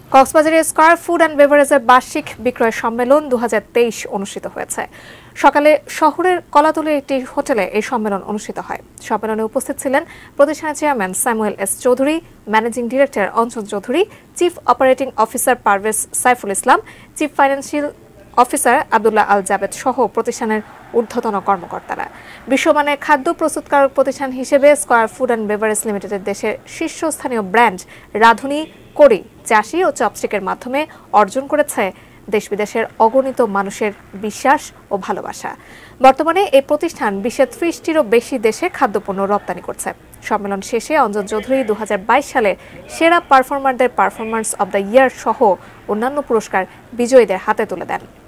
কক্সবাজারের square food and বেভারেজের বার্ষিক বিক্রয় সম্মেলন 2023 অনুষ্ঠিত হয়েছে। সকালে শহরের কলাতলীর একটি হোটেলে এই সম্মেলন অনুষ্ঠিত হয়। সম্মেলনে উপস্থিত ছিলেন প্রতিষ্ঠানের chairman Samuel S Chowdhury, managing director Anjan Chowdhury, chief operating officer Parvez Saiful Islam, chief financial officer Abdullah Al Jabed সহ প্রতিষ্ঠানের ঊর্ধ্বতন কর্মকর্তারা। বিশ্বমানের খাদ্য প্রস্তুতকারক প্রতিষ্ঠান হিসেবে স্কয়ার ফুড অ্যান্ড বেভারেজ লিমিটেডের দেশের শীর্ষস্থানীয় ব্র্যান্ড রাঁধুনি, কড়ি, চাষি ও চপস্টিকের মাধ্যমে অর্জন করেছে দেশ বিদেশের অগণিত মানুষের বিশ্বাস ও ভালোবাসা। বর্তমানে এই প্রতিষ্ঠান বিশ্বের 30টিরও বেশি দেশে খাদ্যপণ্য রপ্তানি করছে। সম্মেলন শেষে অঞ্জন চৌধুরী 2022 সালের সেরা পারফর্মারদের পারফরম্যান্স অব দ্য ইয়ার সহ অন্যান্য পুরস্কার বিজয়ীদের হাতে তুলে দেন।